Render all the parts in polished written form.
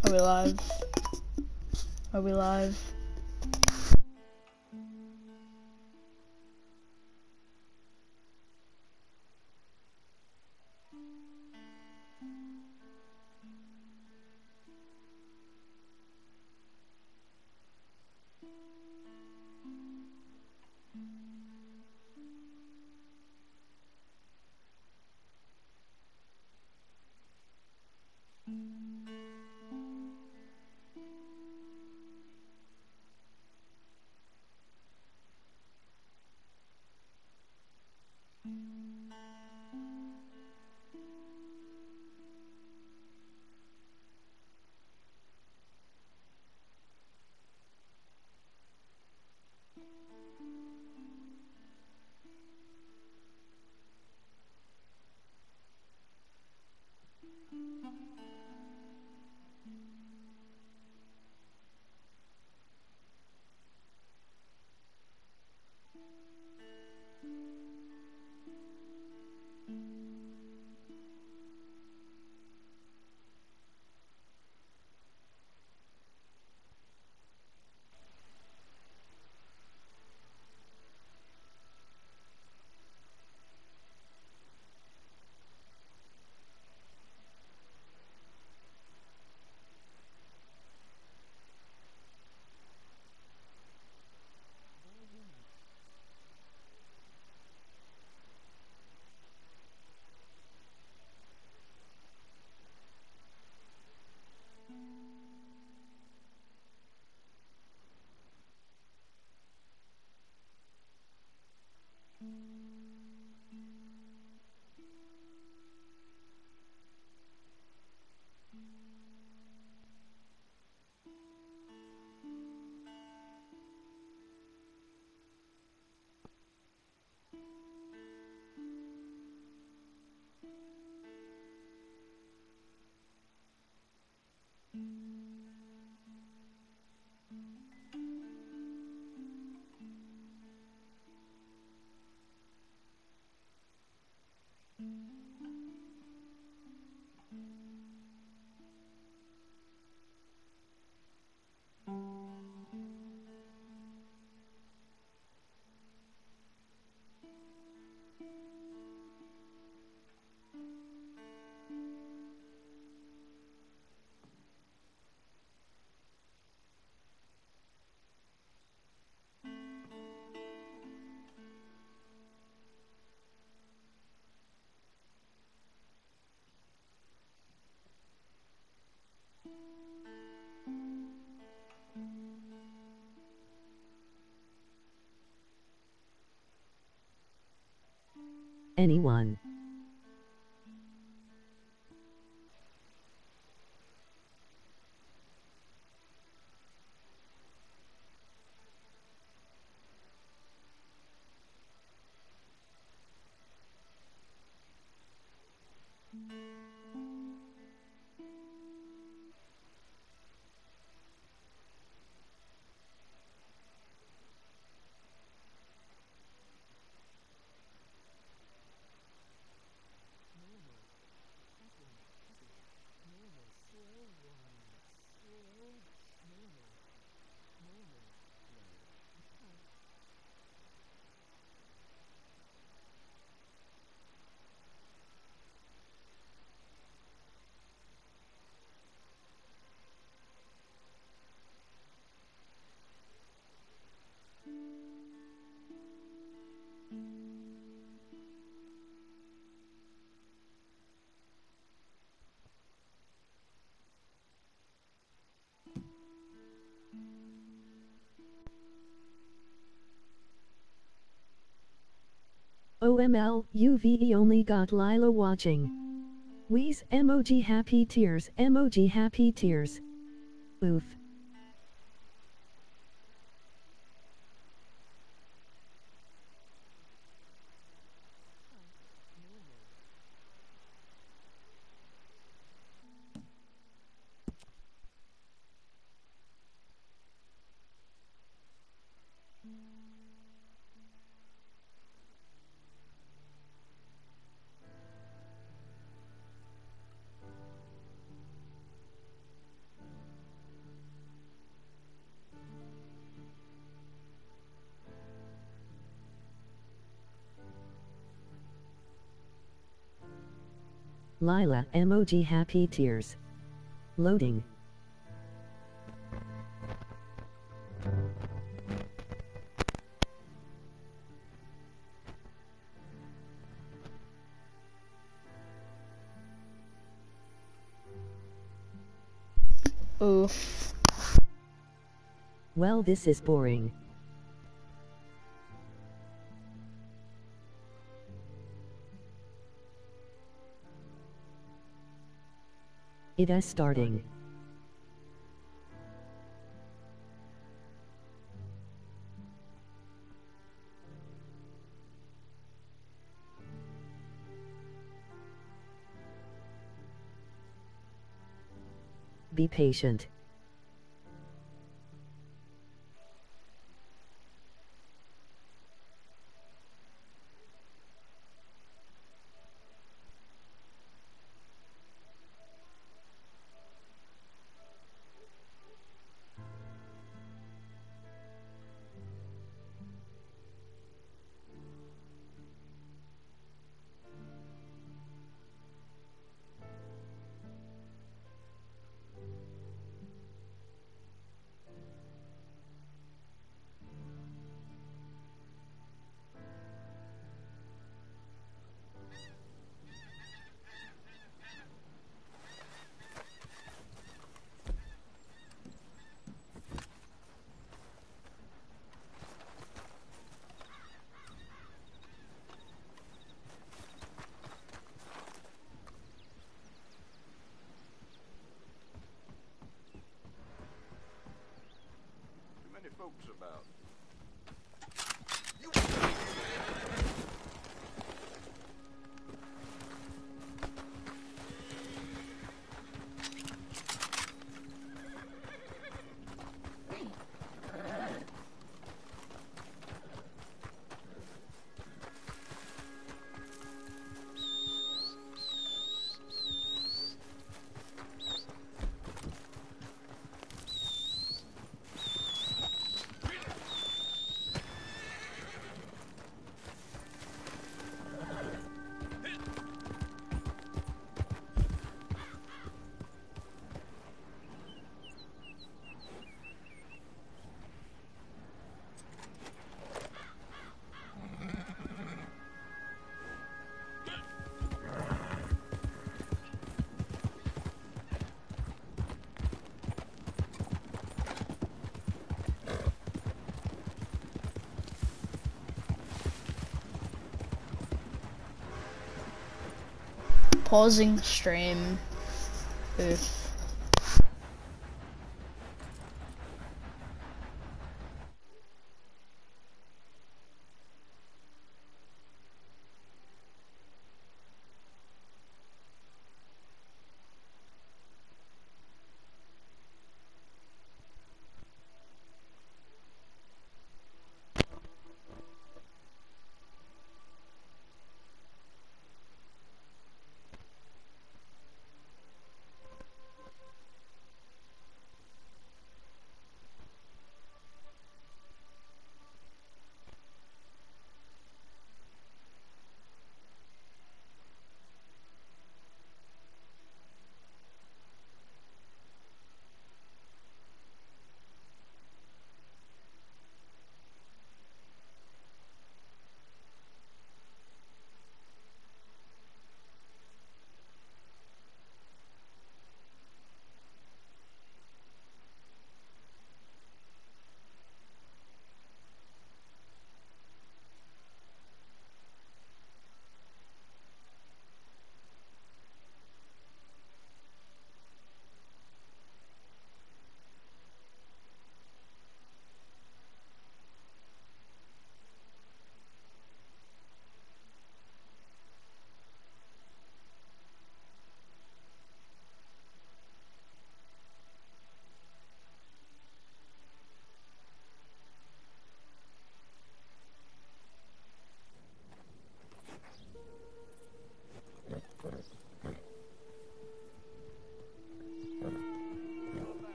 Are we live? Are we live? Anyone. OML, UVE only got Lila watching. Wheeze, emoji happy tears, emoji happy tears. Oof. Lila emoji happy tears. Loading. Oof. Well, this is boring. It is starting. Be patient. Too many folks about. Pausing stream. Oof.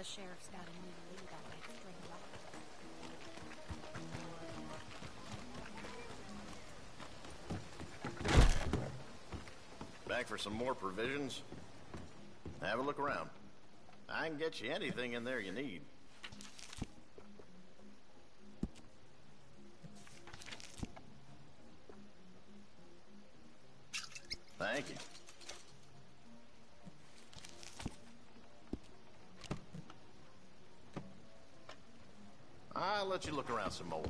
sheriff's got a new lead on that string rock. Back for some more provisions? Have a look around. I can get you anything in there you need. Thank you. I'll let you look around some more.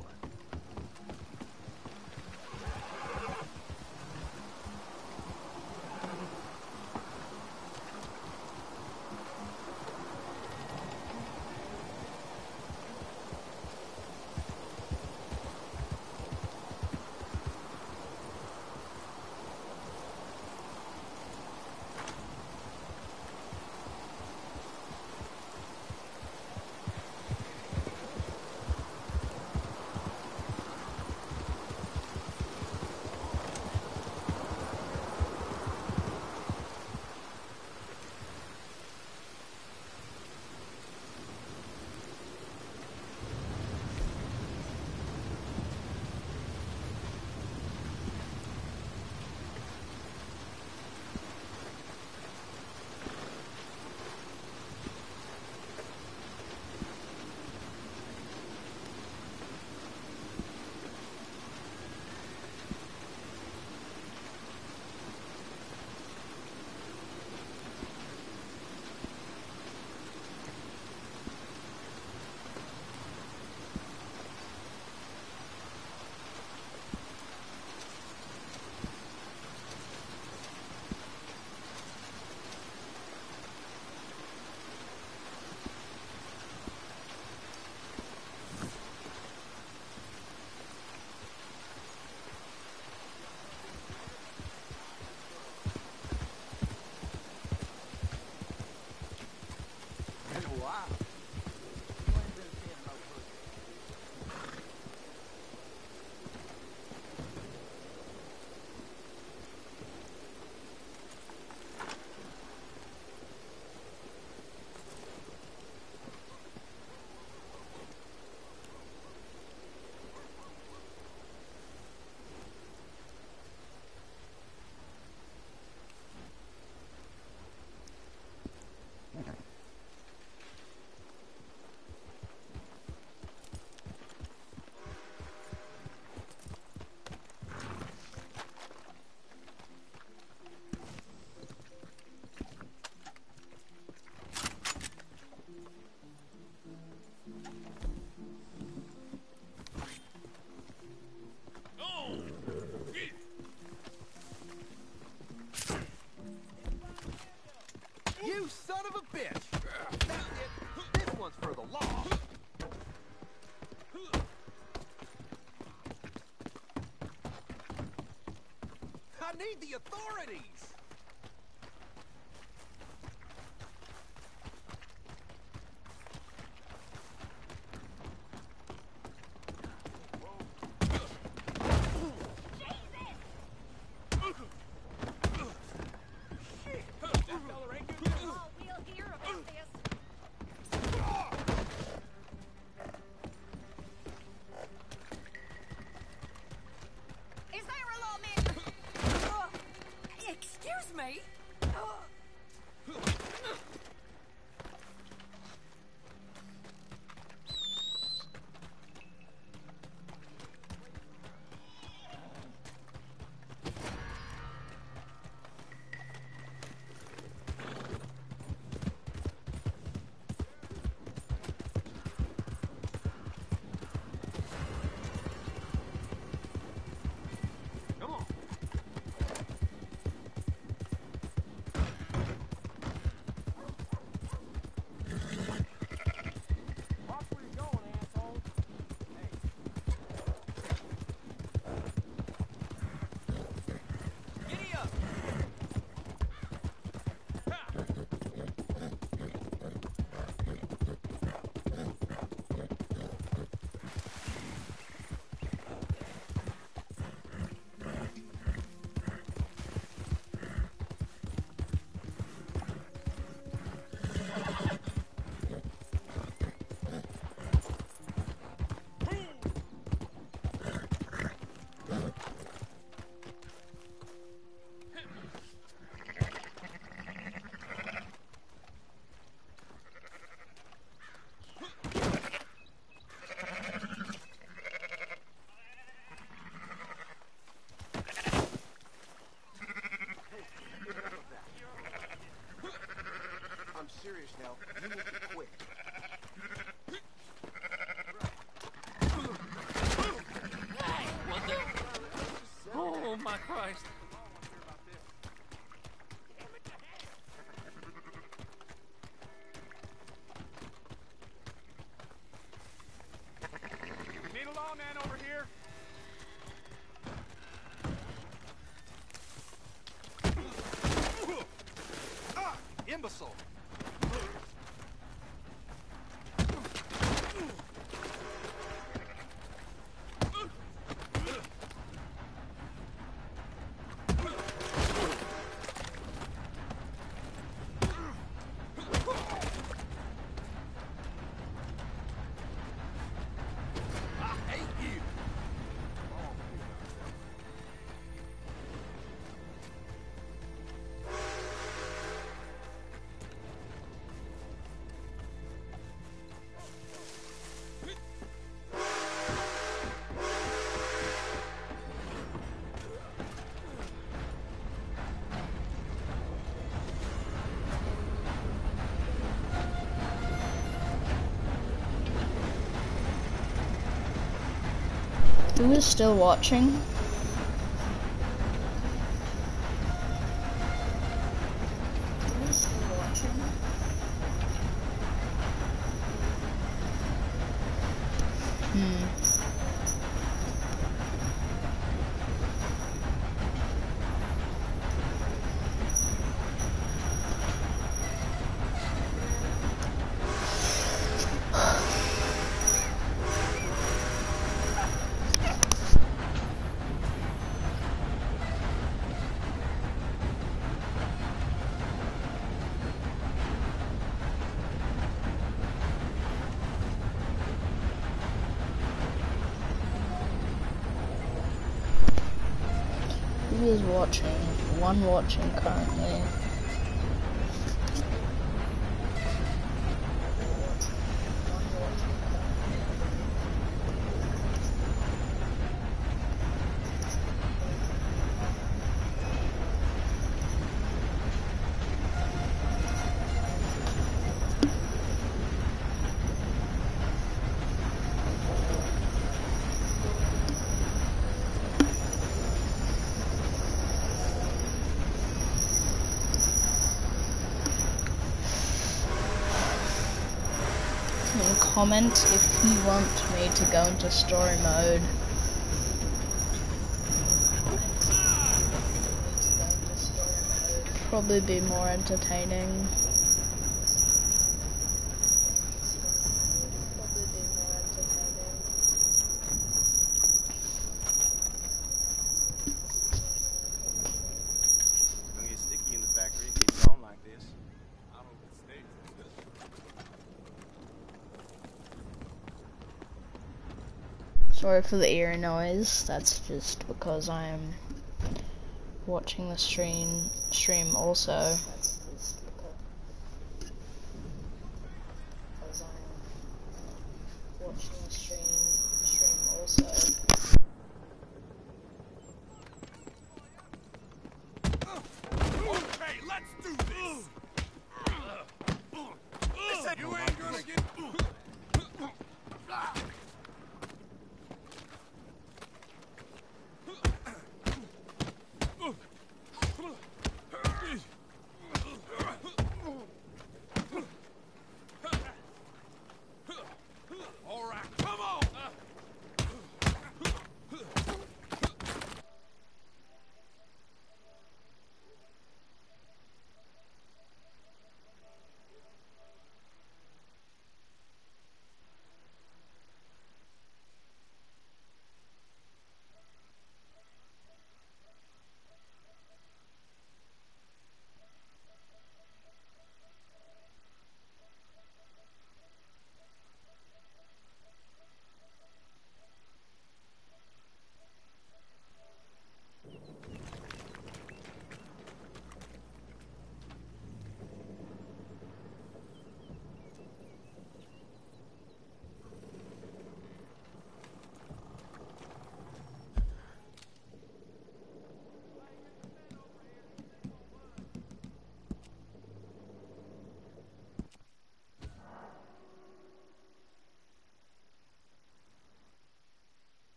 You son of a bitch! Found it! This one's for the law! I need the authorities! Excuse me? my Christ. Need a lawman over here? Imbecile. Who is still watching? Who is still watching? Who is watching? One watching currently. Comment if you want me to go into story mode. Probably be more entertaining. It's gonna get sticky in the factory if it keeps on like this. I don't know if it stays. Sorry for the ear noise, that's just because I am watching the stream also. Okay, let's do this. Listen, you ain't gonna get.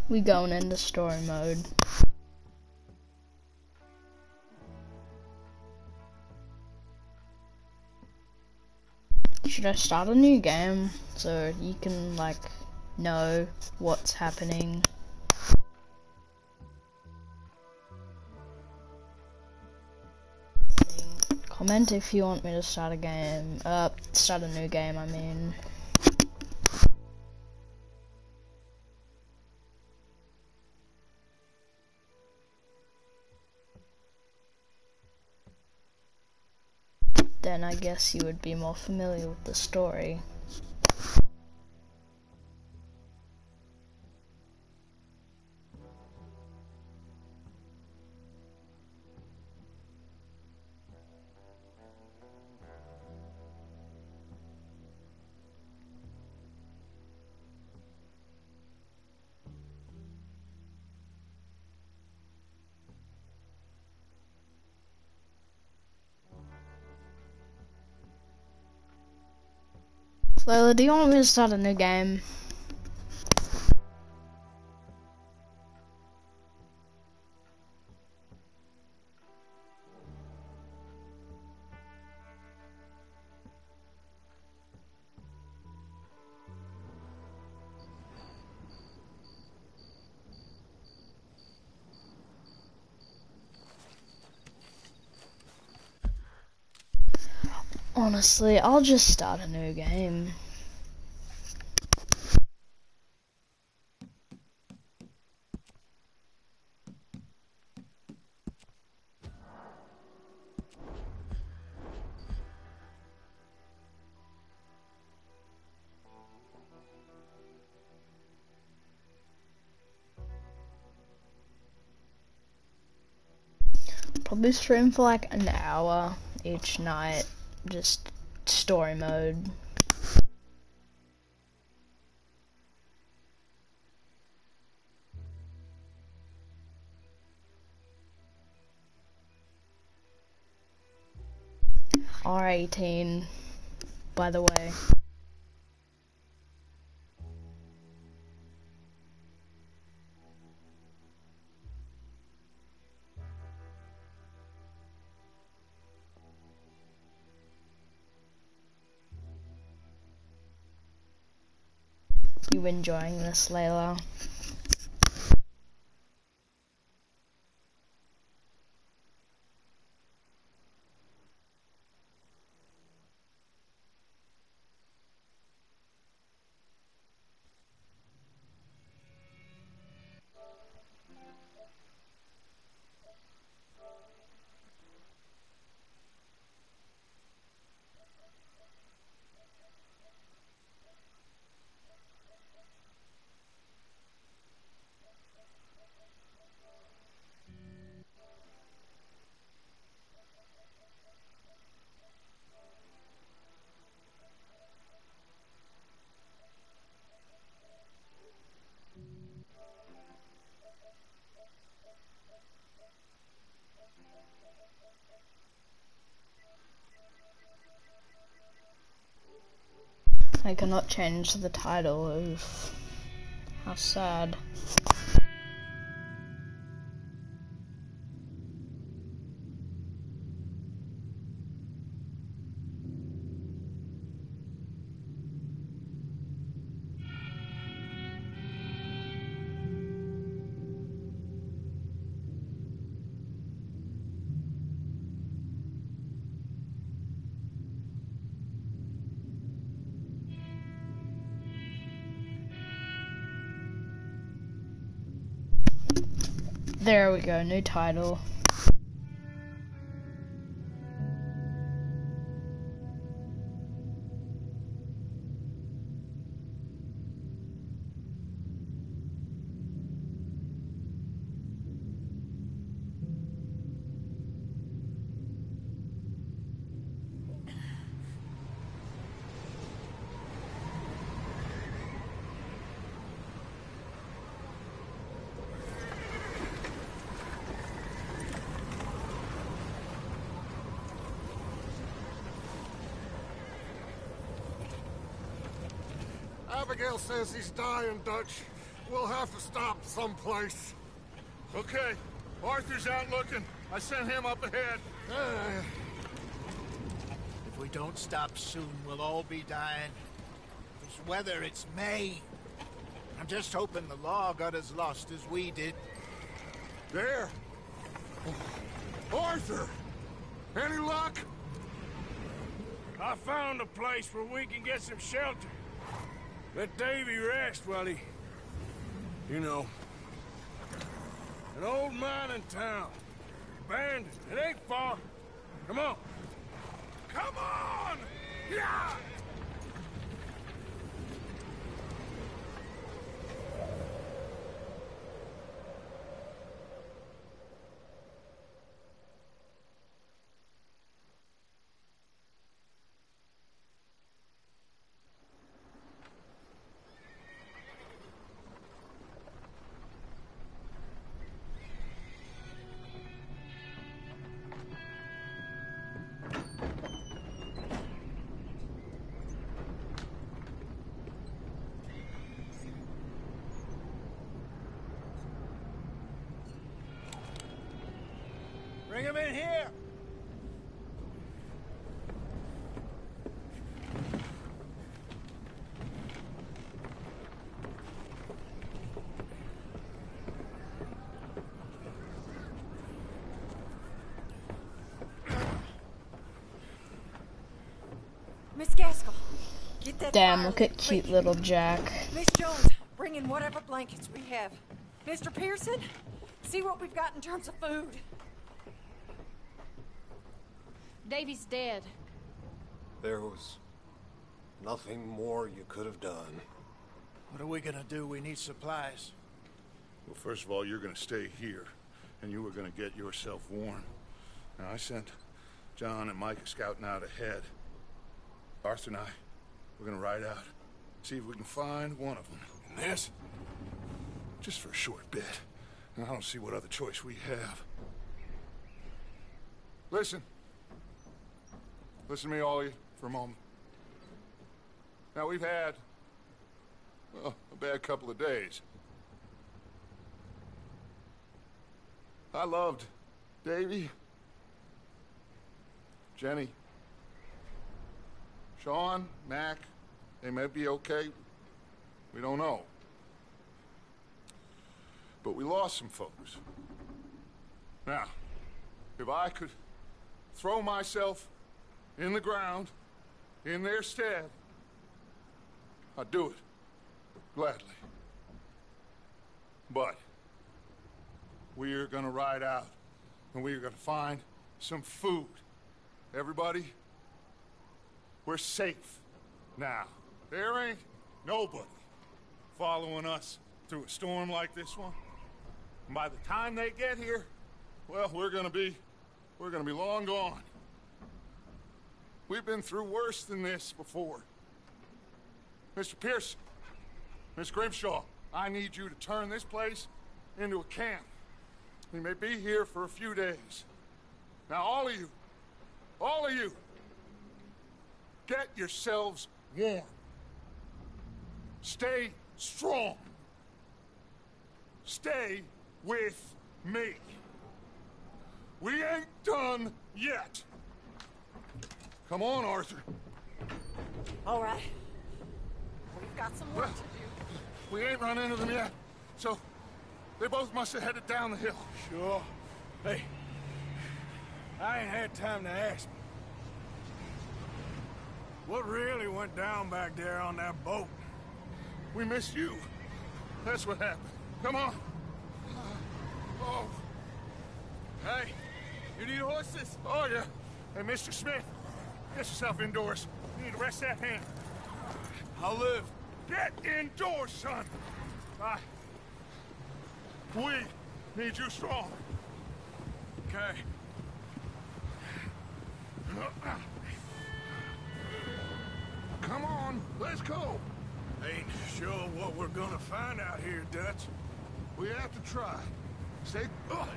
We going into story mode. Should I start a new game so you can like know what's happening? Comment if you want me to start a game, start a new game, I mean. Then I guess you would be more familiar with the story. Layla, do you want me to start a new game? Honestly, I'll just start a new game. Probably stream for like an hour each night, just story mode. R18, by the way. You enjoying this, Layla? I cannot change the title of... How sad. There we go, new title. Abigail says he's dying, Dutch. We'll have to stop someplace. Okay. Arthur's out looking. I sent him up ahead. If we don't stop soon, we'll all be dying. This weather, it's May. I'm just hoping the law got as lost as we did. There! Arthur! Any luck? I found a place where we can get some shelter. Let Davy rest while he... You know. An old mining town. Abandoned. It ain't far. Come on. Come on! Yeah! Bring him in here! Miss Gaskell, get that Damn, fire look at lit cute quick. little Jack. Miss Jones, bring in whatever blankets we have. Mr. Pearson, see what we've got in terms of food. Davy's dead. There was nothing more you could have done. What are we gonna do? We need supplies. Well, first of all, you're gonna stay here, and you were gonna get yourself warm. Now, I sent John and Micah scouting out ahead. Arthur and I, we're gonna ride out, see if we can find one of them. And this, just for a short bit. And I don't see what other choice we have. Listen. Listen to me, all of you, for a moment. Now, we've had, well, a bad couple of days. I loved Davy, Jenny, Sean, Mac. They may be okay. We don't know. But we lost some folks. Now, if I could throw myself in the ground in their stead, I'd do it gladly. But we are gonna ride out and we are gonna find some food. Everybody, we're safe now. There ain't nobody following us through a storm like this one. And by the time they get here, well, we're gonna be long gone. We've been through worse than this before. Mr. Pearson, Miss Grimshaw, I need you to turn this place into a camp. We may be here for a few days. Now, all of you, get yourselves warm. Stay strong. Stay with me. We ain't done yet. Come on, Arthur. All right. We've got some work to do. We ain't run into them yet, so they both must have headed down the hill. Sure. Hey, I ain't had time to ask. What really went down back there on that boat? We missed you. That's what happened. Come on. Oh. Hey, you need horses? Oh, yeah. Hey, Mr. Smith, get yourself indoors. You need to rest that hand. I'll live. Get indoors, son. We need you strong. Okay. Come on, let's go. Ain't sure what we're gonna find out here, Dutch. We have to try. Stay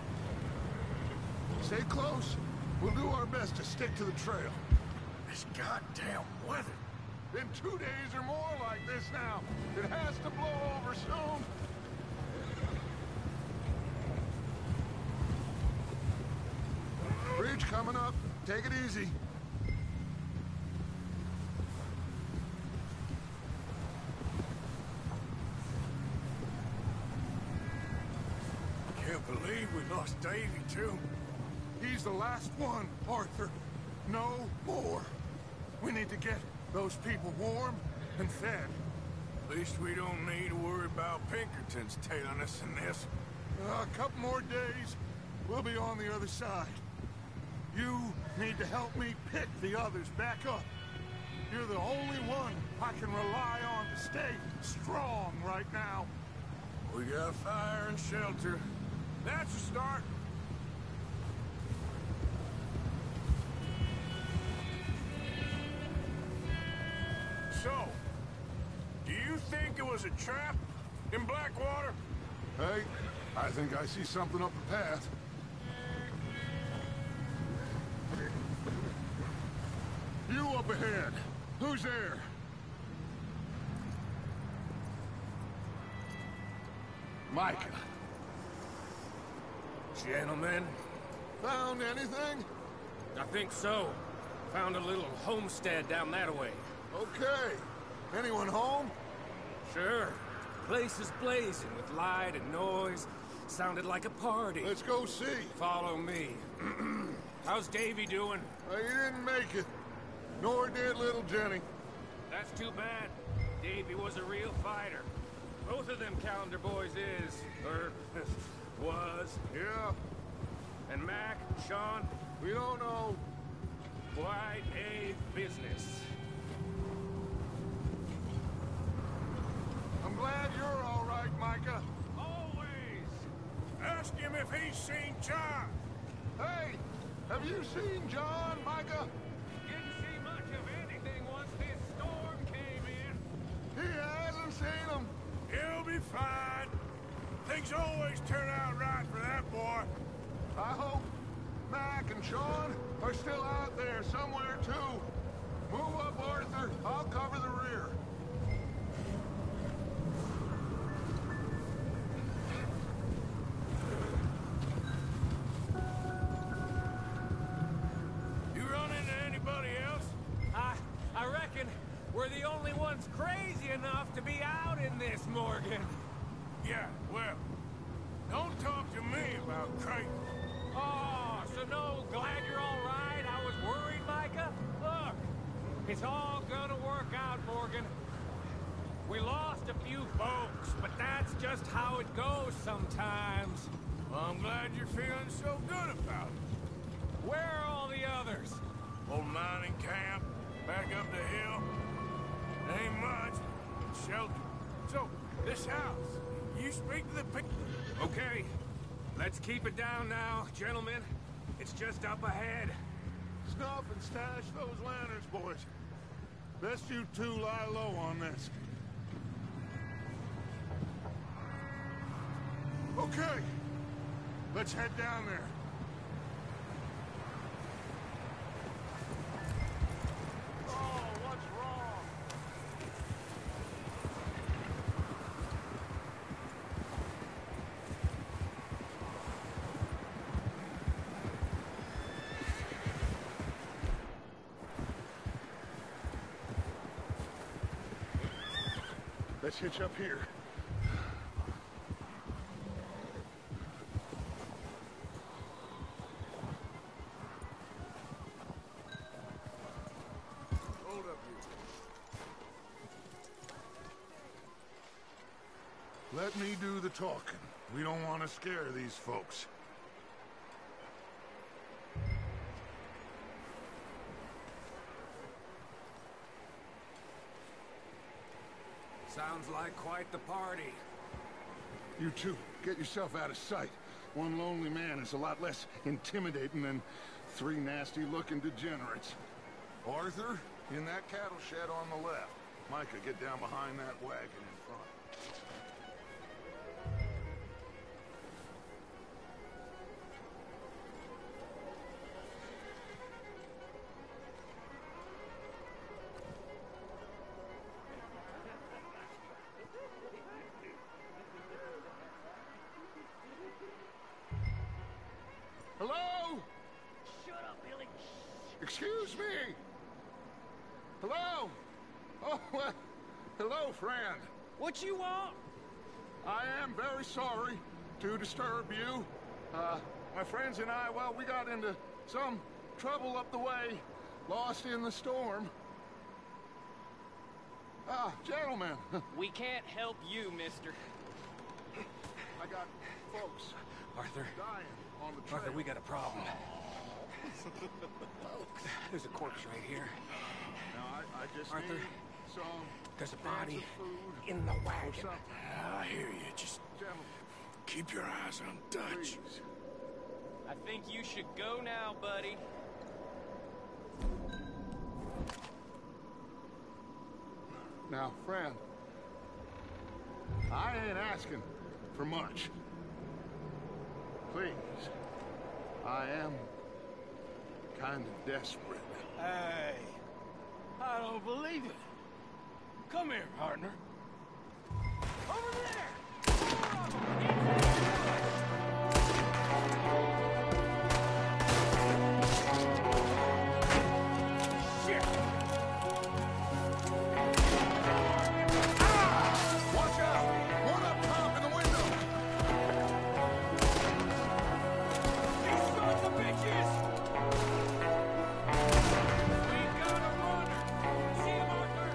close. We'll do our best to stick to the trail. This goddamn weather. Been 2 days or more like this now. It has to blow over soon. bridge coming up. Take it easy. Can't believe we lost Davy, too. He's the last one, Arthur. No more. We need to get those people warm and fed. At least we don't need to worry about Pinkertons tailing us in this. A couple more days, we'll be on the other side. You need to help me pick the others back up. You're the only one I can rely on to stay strong right now. We got fire and shelter. That's a start. So, do you think it was a trap in Blackwater? Hey, I think I see something up the path. You up ahead. Who's there? Micah. Gentlemen, Found anything? I think so. Found a little homestead down that way. Okay. Anyone home? Sure. Place is blazing with light and noise. Sounded like a party. Let's go see. Follow me. How's Davy doing? He didn't make it. Nor did little Jenny. That's too bad. Davy was a real fighter. Both of them Calendar boys is, or was. Yeah, And Mac, Sean, we don't know. quite a business. I'm glad you're all right, Micah. Always. Ask him if he's seen John. Hey, have you seen John, Micah? Didn't see much of anything once this storm came in. He hasn't seen him. He'll be fine. Things always turn out right for that boy. I hope Mac and Sean are still out there somewhere, too. Move up, Arthur. I'll cover the rear. You run into anybody else? I reckon we're the only ones crazy enough to be out in this, Morgan. Yeah, well, don't talk to me about Creighton. Oh, so no, glad you're all right. I was worried, Micah. Look, it's all gonna work out, Morgan. We lost a few folks, but that's just how it goes sometimes. Well, I'm glad you're feeling so good about it. Where are all the others? Old mining camp, back up the hill. Ain't much, but shelter. So, this house, you speak to the pic... Okay, let's keep it down now, gentlemen. It's just up ahead. Snuff and stash those lanterns, boys. Best you two lie low on this. Okay, let's head down there. Oh, what's wrong? Let's hitch up here. Hold up here. Let me do the talking. We don't want to scare these folks. Sounds like quite the party. You two, get yourself out of sight. One lonely man is a lot less intimidating than three nasty-looking degenerates. Arthur, in that cattle shed on the left. Micah, get down behind that wagon in front. Hello? Shut up, Well, hello, friend. What you want? I am very sorry to disturb you. My friends and I, well, we got into some trouble up the way, lost in the storm. Ah, gentlemen. We can't help you, mister. I got folks Arthur, dying on the trail. Arthur, we got a problem. There's a corpse right here. Now, I just Arthur, need some there's a cans body of food in the or wagon. something. I hear you. Just Gentlemen, keep your eyes on Dutch. please. I think you should go now, buddy. Now, friend, I ain't asking for much. Please, I am kind of desperate. Hey, I don't believe it. Come here, partner. Over there! Shit! Watch out! One up top in the window! You sons of bitches! We got a runner! See him, Arthur?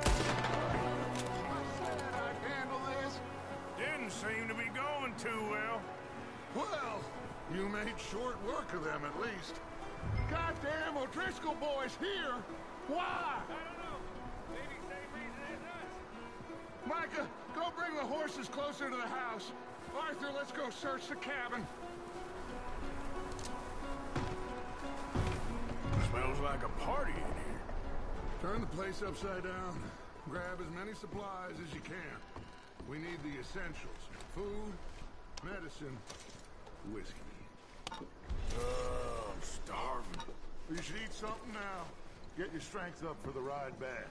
I said I'd handle this. Didn't seem to be going too well. Well, you made short work of them at least. Goddamn O'Driscoll boys here! Why? I don't know. Maybe same reason as us. Micah, go bring the horses closer to the house. Arthur, let's go search the cabin. Smells like a party in here. Turn the place upside down. Grab as many supplies as you can. We need the essentials. Food, medicine, whiskey. Oh, I'm starving. You should eat something now. Get your strength up for the ride back.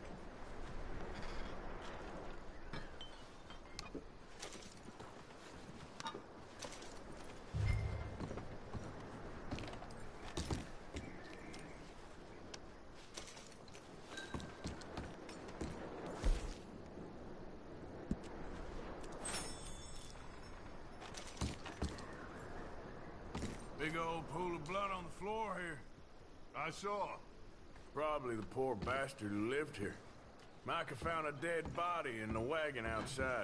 Big old pool of blood on the floor here. I saw. Probably the poor bastard who lived here. Micah found a dead body in the wagon outside.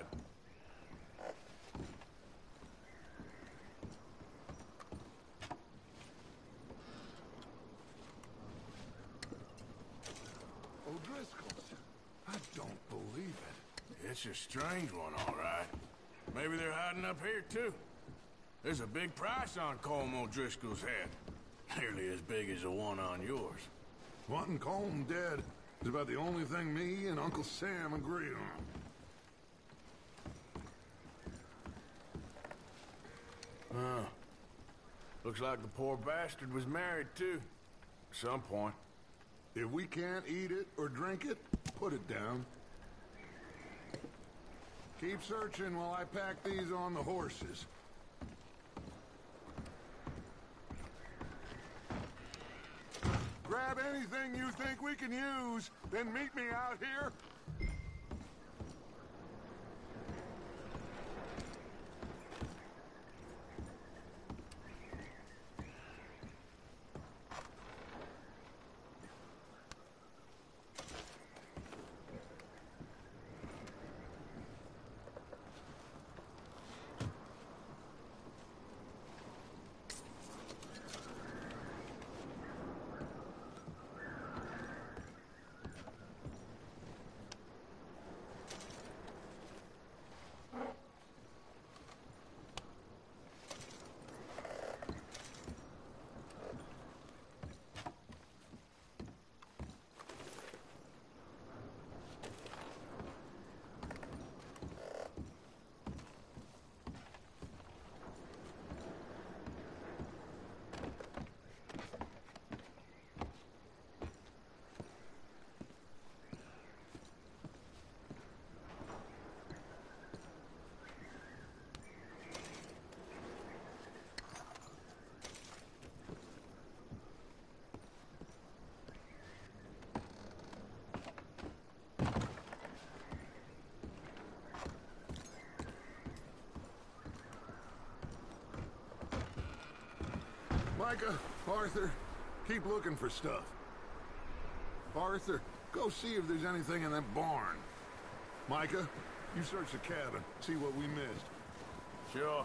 O'Driscoll's. I don't believe it. It's a strange one, all right. Maybe they're hiding up here, too. There's a big price on Colm O'Driscoll's head. Nearly as big as the one on yours. Wanting Colm dead is about the only thing me and Uncle Sam agree on. Huh. Looks like the poor bastard was married, too. At some point. If we can't eat it or drink it, put it down. Keep searching while I pack these on the horses. Grab anything you think we can use, then meet me out here. Micah, Arthur, keep looking for stuff. Arthur, go see if there's anything in that barn. Micah, you search the cabin, see what we missed. Sure.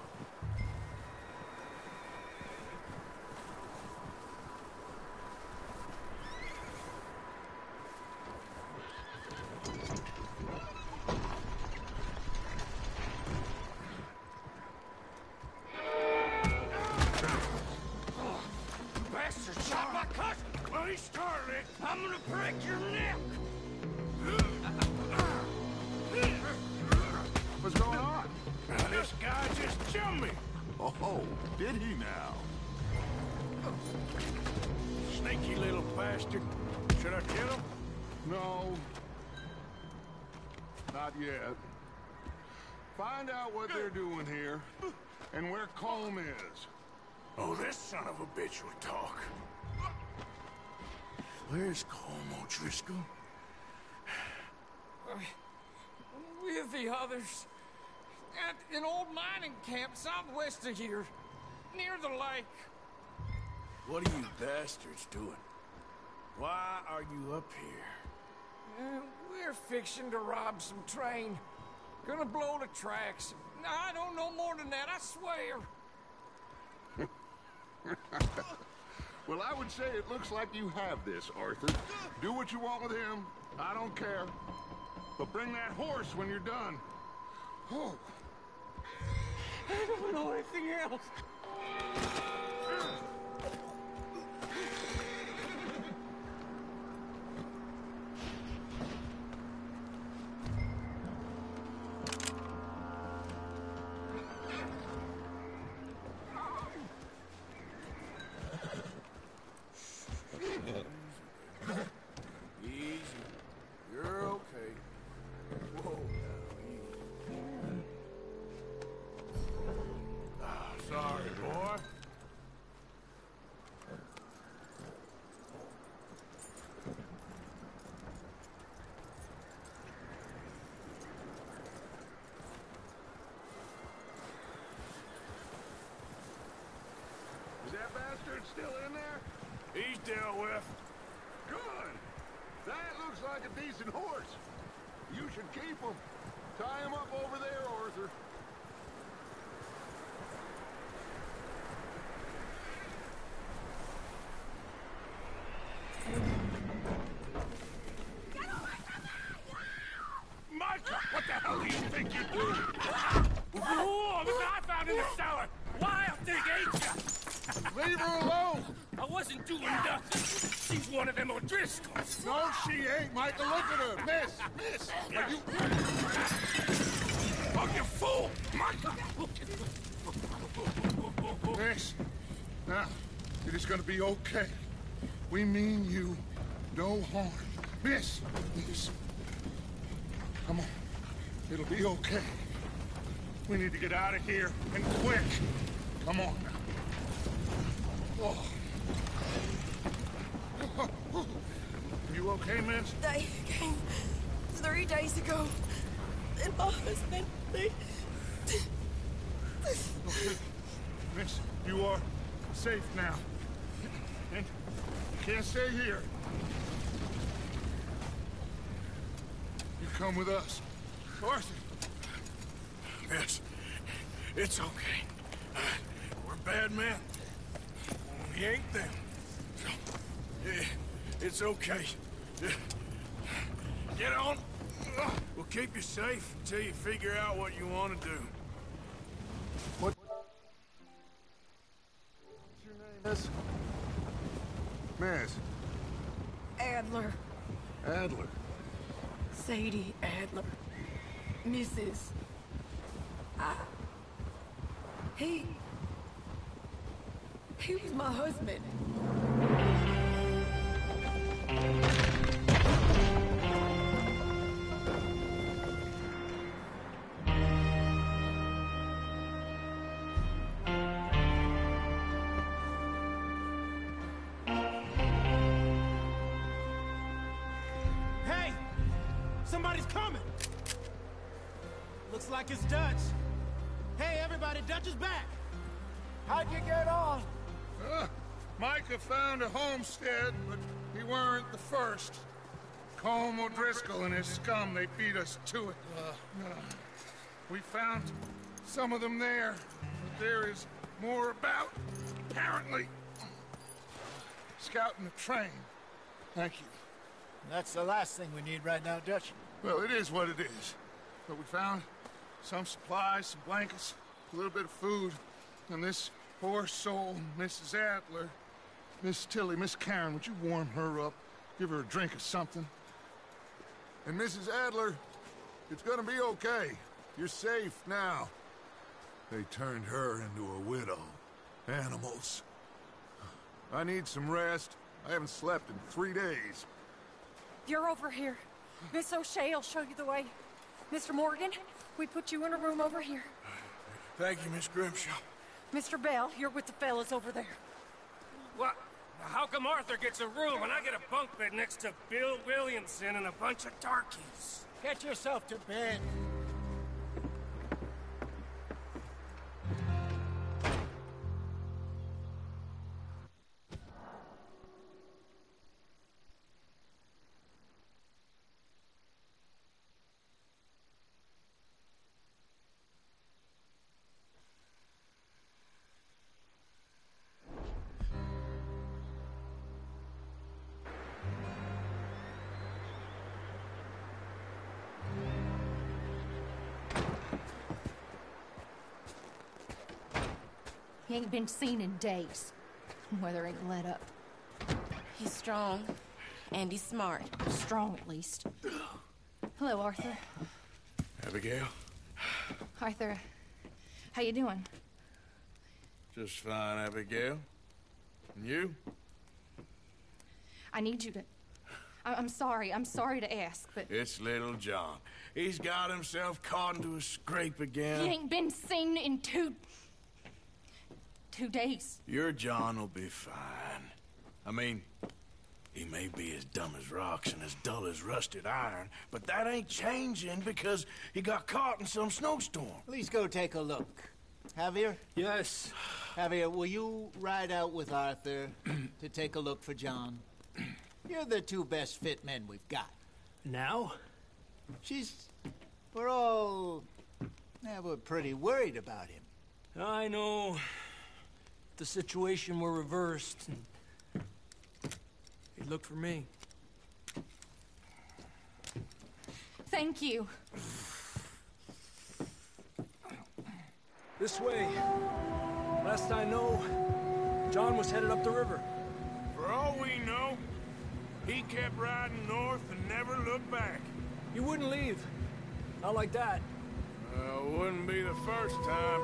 Bastard shot my cousin! Well, he started it. I'm gonna break your neck! What's going on? This guy just jumped me. Oh, did he now? Sneaky little bastard. Should I kill him? No. Not yet. Find out what they're doing here, and where Colm is. Oh, this son of a bitch will talk. Where's Colm O'Driscoll? With the others. At an old mining camp southwest of here. Near the lake. What are you bastards doing? Why are you up here? We're fixing to rob some train. Gonna blow the tracks. I don't know more than that, I swear. Well, I would say it looks like you have this, Arthur. Do what you want with him. I don't care. But bring that horse when you're done. Oh. I don't know anything else. Easy. You're okay. Whoa, now, easy. Sorry, boy. Is that bastard still in there? He's dealt with. Good. That looks like a decent horse. You should keep him. Tie him up over there, Arthur. Micah, what the hell do you think you're doing? Whoa, the knife out in the cellar. Wild thing, ain't ya? Leave her alone. I wasn't doing nothing. She's one of them O'Driscolls. No, she ain't, Micah. Look at her. Miss. Are you... Oh, you fool! Micah! Miss. Now, it is gonna be okay. We mean you no harm. Miss. Come on. It'll be okay. We need to get out of here, and quick. Come on now. Oh. You okay, miss? They came 3 days ago. And my husband, they... Okay. Miss, you are safe now. And you can't stay here. You come with us. Arthur. Yes, it's okay. We're bad men. We ain't them. It's okay. Get on. We'll keep you safe until you figure out what you want to do. What's your name, miss? Miss. Adler. Adler. Sadie Adler. Mrs. He was my husband. Hey! Somebody's coming! Looks like it's Dutch. Hey, everybody, Dutch is back! How'd you get on? Micah found a homestead, but we weren't the first. Colm O'Driscoll and his scum, they beat us to it. We found some of them there, but there is more about, apparently. Scouting the train. Thank you. That's the last thing we need right now, Dutch. Well, it is what it is. But we found some supplies, some blankets, a little bit of food, and this poor soul, Mrs. Adler, Miss Tilly, Miss Karen, would you warm her up? Give her a drink or something? And Mrs. Adler, it's gonna be okay. You're safe now. They turned her into a widow. Animals. I need some rest. I haven't slept in 3 days. You're over here. Miss O'Shea will show you the way. Mr. Morgan, we put you in a room over here. Thank you, Miss Grimshaw. Mr. Bell, you're with the fellas over there. What? How come Arthur gets a room and I get a bunk bed next to Bill Williamson and a bunch of darkies? Get yourself to bed. He ain't been seen in days. Weather ain't let up. He's strong, and he's smart. Strong, at least. Hello, Arthur. Abigail? Arthur, how you doing? Just fine, Abigail. And you? I need you to... I'm sorry to ask, but... It's little John. He's got himself caught into a scrape again. He ain't been seen in 2 days. Your John will be fine. I mean, he may be as dumb as rocks and as dull as rusted iron, but that ain't changing because he got caught in some snowstorm. Please go take a look. Javier? Yes. Javier, will you ride out with Arthur to take a look for John? You're the 2 best fit men we've got. Now? We're all... we're pretty worried about him. I know. The situation were reversed. He looked for me. Thank you. This way. Last I know, John was headed up the river. For all we know, he kept riding north and never looked back. He wouldn't leave. Not like that. Wouldn't be the first time.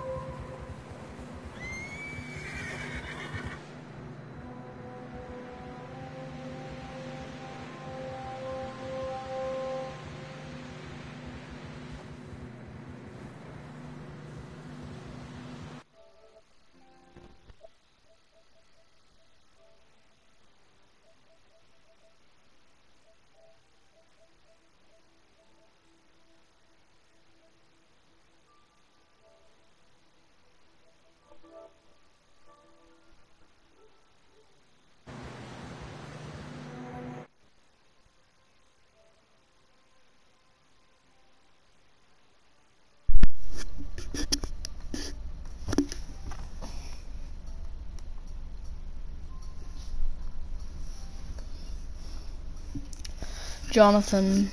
Jonathan.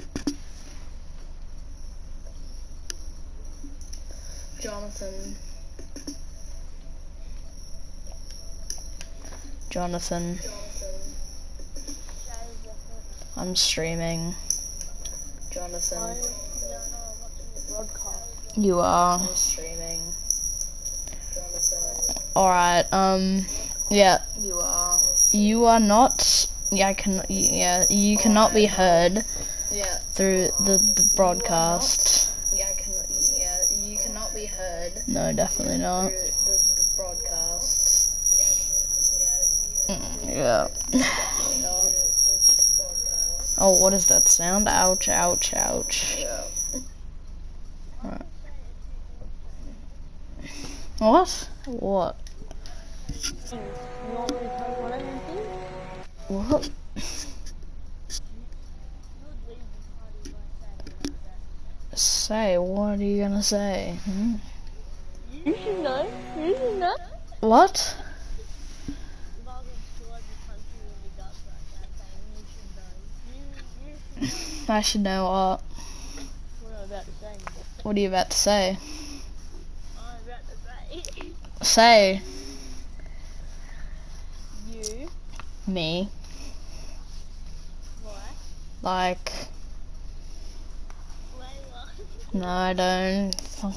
I'm streaming. Jonathan. You are. I'm streaming. Alright, yeah. You are not. Yeah, you cannot be heard through the broadcast. You cannot be heard. No, definitely not. Through the broadcast. Yeah. Oh, what is that sound? Ouch, ouch, ouch. Right. What? What? What? Say, what are you gonna say? Hmm? You should know. You should know. What? I should know what? What I'm about to say. What are you about to say? I'm about to say. Say. You. Me. What? Like. No, I don't. Fuck.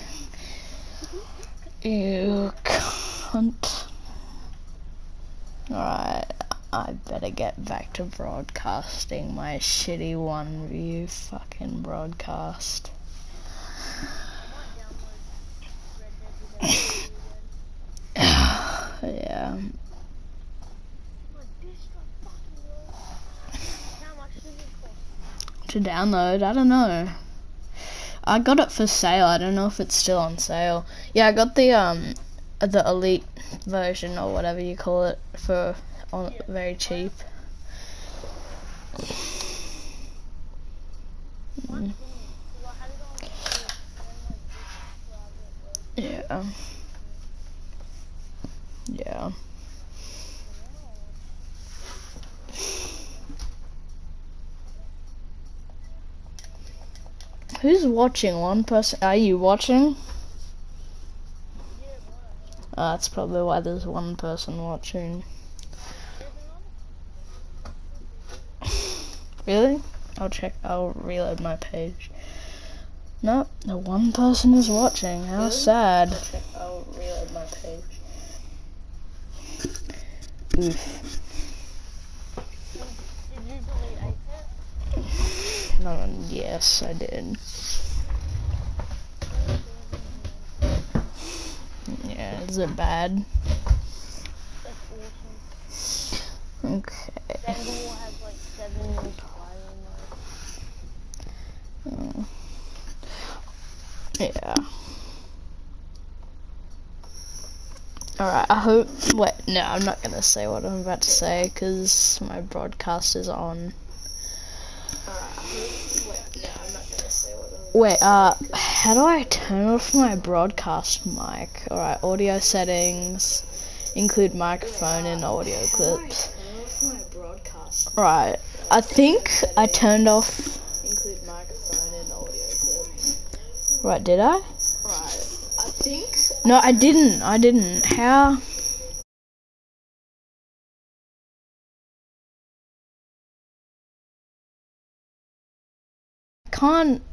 You cunt. Alright, I better get back to broadcasting my shitty one view fucking broadcast. Yeah. To download, I don't know. I got it for sale. I don't know if it's still on sale. Yeah, I got the elite version or whatever you call it for very cheap. Yeah. Yeah. Who's watching? One person? Are you watching? That's probably why there's one person watching. Really? I'll check. I'll reload my page. Nope, the one person is watching. How sad. I'll check. I'll reload my page. Oof. No, yes, I did. Yeah, is it bad? Okay. Has like 7 years yeah. Alright, I hope. Wait, no, I'm not gonna say what I'm about to say because my broadcast is on. Wait, how do I turn off my broadcast mic? Alright, audio settings, include microphone and audio clips. Right, I think I turned off. Include microphone and audio clips. Right, did I? Right, I think. No, I didn't. How? Can't.